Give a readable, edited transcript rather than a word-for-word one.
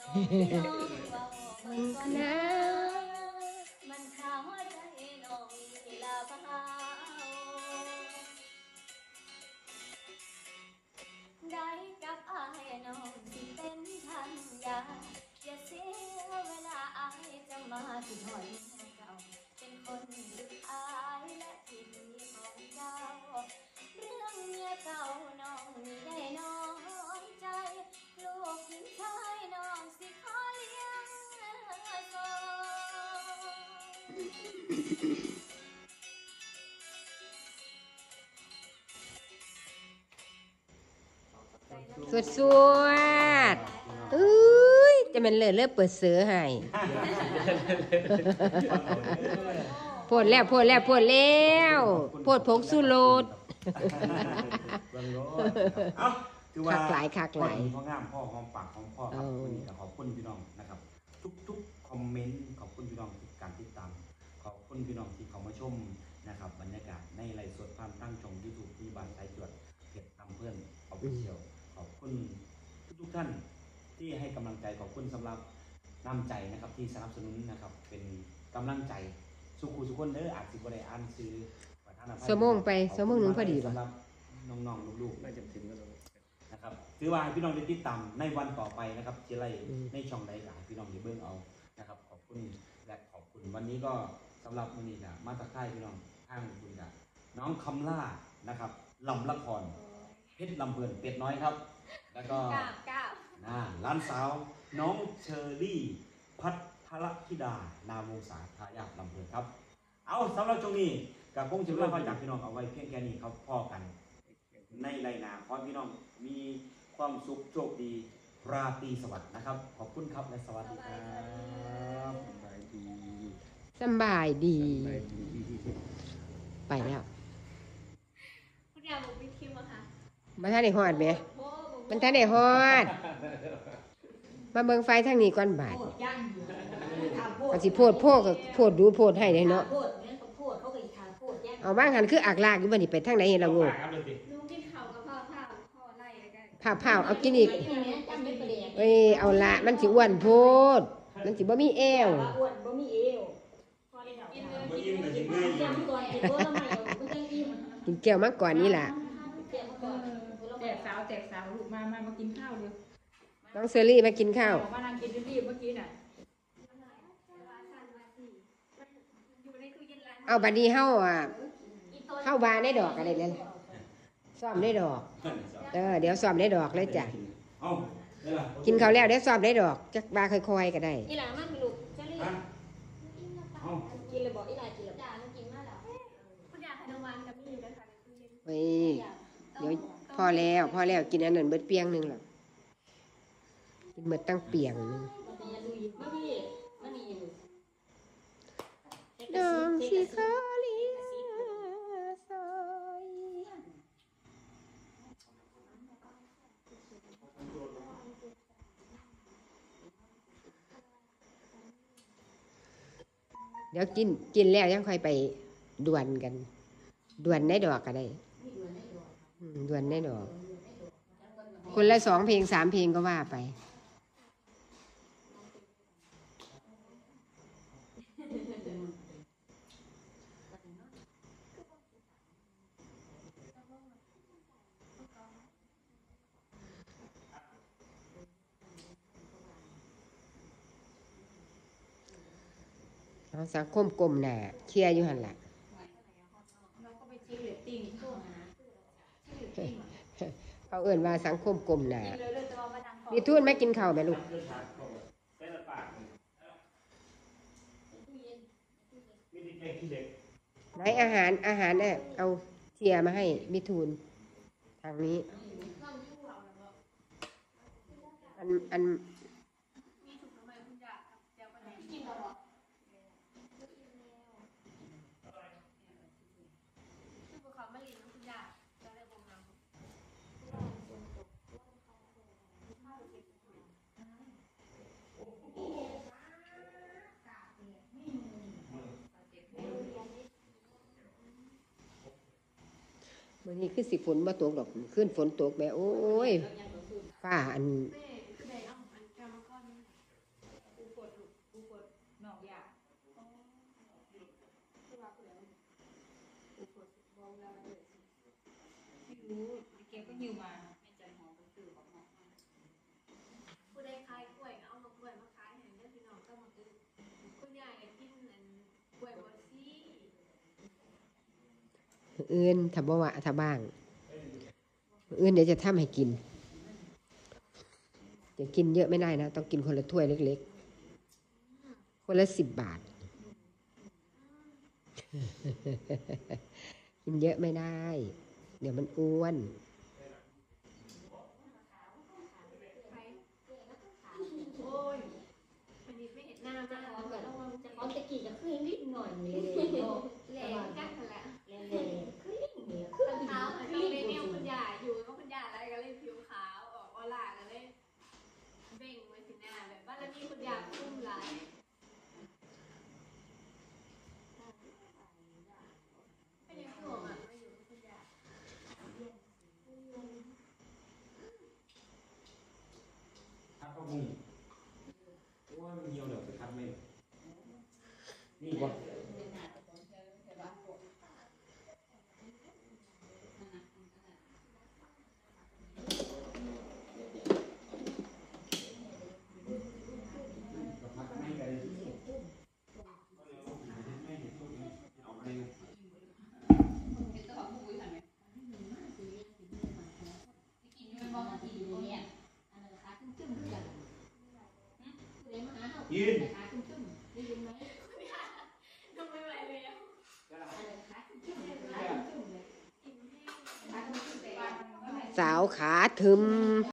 มันนะมันขาวใจน้องมีลาเบาได้กับอายน้องที่เป็นพันยาอย่าเสียเวลาอายจะมาที่หอยเก่าเป็นคนสุดท้ายและที่ดีของเจ้าเรื่องเมียเก่าน้องมีได้น้อยใจลูกหญิงชายน้องสิขอเลี้ยงส่สวดสวดอุ้ยจะเป็นเลิศเปิดเสือให้โพดแล้วโพดแล้วโพดแล้วโพดผงสู้โลดคักหลายคักหลายพ่องามพ่อหอมปากหอมพ่อครับวันนี้ขอบคุณพี่น้องนะครับทุกคอมเมนต์ขอบคุณพี่น้องที่การติดตามขอบคุณพี่น้องที่เขามาชมนะครับบรรยากาศในไลฟ์สดผ่านตั้งช่อง YouTube ที่บ้านสายจวดเพจทำเพื่อนออฟฟิเชียลขอบคุณทุกท่านที่ให้กำลังใจขอบคุณสำหรับน้ำใจนะครับที่สนับสนุนนะครับเป็นกำลังใจสุขุสุขคนเด้ออาจสิบ่ได้อ่านซื้อสมองไปสมองหนึ่งพอดีป่ะสำหรับน้องๆลูกๆไม่จำเป็นก็ต้องนะครับถือว่าให้พี่น้องได้ติดตามในวันต่อไปนะครับที่ไรในช่องใดก็ให้พี่น้องได้เบิ่งเอานะครับขอบคุณและขอบคุณวันนี้ก็สำหรับวันนี้นะมาตะไคร้พี่น้องข้างคุณกับน้องคำล่านะครับลำละครเพชรลำเพลินเป็ดน้อยครับแล้วก็ร้านสาวน้องเชอรี่พัทรธิดานามวงศาทายาทลำเพลินครับเอาสำหรับช่วงนี้กับคงจะเล่าจากพี่น้องเอาไว้เพียงแค่นี้ครับพ่อกันในไรนาขอพี่น้องมีความสุขโชคดีราตรีสวัสดิ์นะครับขอบคุณครับและสวัสดีครับสบายดีสบายดีไปแล้วคุณยายบอกวิธีมาค่ะมันท่านได้ฮอดไหมมันท่านได้ฮอดมาเบิ่งไฟทางนี้ก่อนบาดมันสิโพดก็โพดดูโพดให้ได้เนาะเอาบ้างหันคืออักลากอยู่บัดนี้ไปทางไหนเราโง่ผ้าเอากินอีกเอ้ยเอาละมันสิอ้วนโพดมันสิบ่มีแอวกินแก้วมาก่อนนี่ล่ะแจกสาวลูกมากินข้าวเลยน้องเซอรี่มากินข้าวมานั่งกินรีบเมื่อกี้น่ะเอาบัดนี้เฮาบาได้ดอกอะไรเลยซ้อมได้ดอกเดี๋ยวซ้อมได้ดอกเลยจ้ะกินข้าวแล้วเดี๋ยวซ้อมได้ดอกจักบาค่อยๆก็ได้อีหลามันลูกเชอรี่กินเลยบอกอีหลากินแล้วจ้าต้องกินมากแล้วคุณยายขนมหวานกับมีอยู่ด้วยค่ะเฮ้ยเดี๋ยวพอแล้วกินอันนั้นเบิดเปียงนึงหรอกกินเบิดตั้งเปียงนึงน้องสิขอเลี้ยงซอยเดี๋ยวกินแล้วยังค่อยไปด่วนกันด่วนได้ดอกก็ได้ด่วนได้ดอกคนละ2 เพลง 3 เพลงก็ว่าไปสังคมกลมหนาเชียร์อยู่หันหละเขาเอื่นว่าสังคมกลมหนามีทุ่นไม่กินข้าวไหมลูกไหนอาหารเนี่ยเอาเชียร์มาให้มิทูนทางนี้อันวันนี้คือสิฝนมาตกดอกขึ้นฝนตกแบบโอ้ยฟ้าอันรู้เก็บก็หิวมาผู้ใดขายกล้วยเอามากล้วยมาขายให้เด้อพี่น้องก็มาซื้อคุณยายก็กินอันกล้วยบดซี่อื่นถ้าบ่ว่าถ้าบ้างอื่นเดี๋ยวจะทำให้กินจะกินเยอะไม่ได้นะต้องกินคนละถ้วยเล็กๆคนละ10 บาท กินเยอะไม่ได้ เดี๋ยวมันอ้วนโอ้ยวันนี้ไม่เห็นหน้าจะมากขอกับจะขอตะกี้จะขึ้นนิดหน่อยเลยแหลกกันแหละเลยขึ้นเนี่ยขึ้นเท้าเหมือนกับเมนิวคุณยายอยู่ก็คุณยายอะไรก็เลยผิวขาวออกออร่าก็เลยเบ่งไว้ที่หน้าแบบว่าแล้วมีคุณยายพุ่มลายเป็นยังห่วงอ่ะมาอยู่กับคุณยายทัดข้าวบุ้งว่ามันเหี่ยวเดี๋ยวไปทัดไม่นี่บ่ทัดไม่กันเอาไป ยืนทำไมไหวเลยอ่ะสาวขาถึม